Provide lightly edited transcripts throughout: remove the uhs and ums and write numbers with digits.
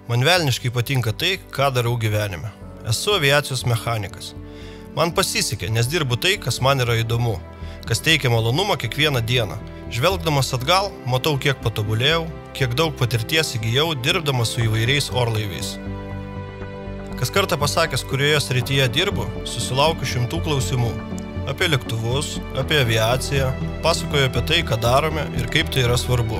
Man velniškai patinka tai, ką darau gyvenime. Esu aviacijos mechanikas. Man pasisekė, nes dirbu tai, kas man yra įdomu, kas teikia malonumą kiekvieną dieną. Žvelgdamas atgal, matau, kiek patobulėjau, kiek daug patirties įgijau, dirbdamas su įvairiais orlaiviais. Kas kartą pasakęs, kurioje srityje dirbu, susilaukiu šimtų klausimų. Apie lėktuvus, apie aviaciją, pasakoju apie tai, ką darome ir kaip tai yra svarbu.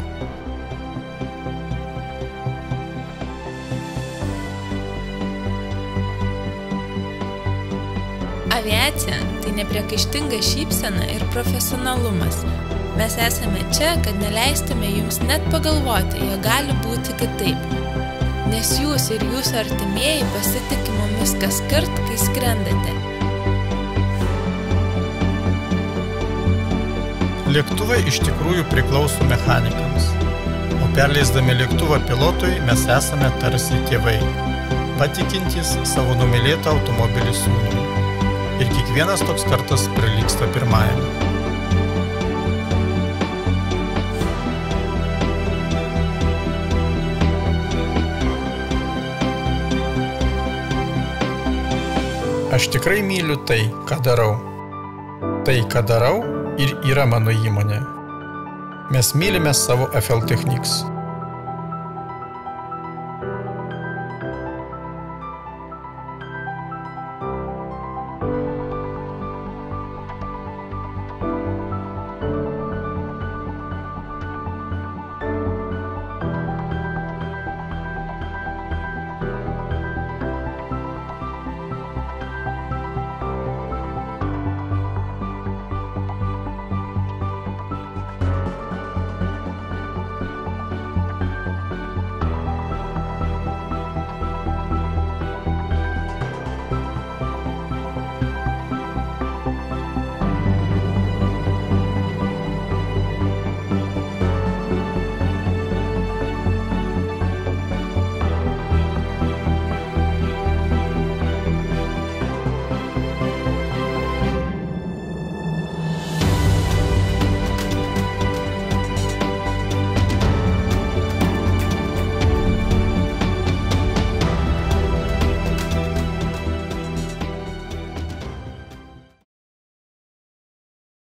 Aviacija – tai nepriekaištinga šypsena ir profesionalumas. Mes esame čia, kad neleistume jums net pagalvoti, jog gali būti kitaip. Nes jūs ir jūsų artimieji pasitiki mumis kaskart, kai skrendate. Lėktuvai iš tikrųjų priklauso mechanikams, o perleisdami lėktuvą pilotui mes esame tarsi tėvai, patikintys savo numylėtą automobilį sūnui. Ir kiekvienas toks kartas prilygsta pirmajam. Aš tikrai myliu tai, ką darau. Tai, ką darau, ir yra mano įmonė. Mes mylime savo FL Technics.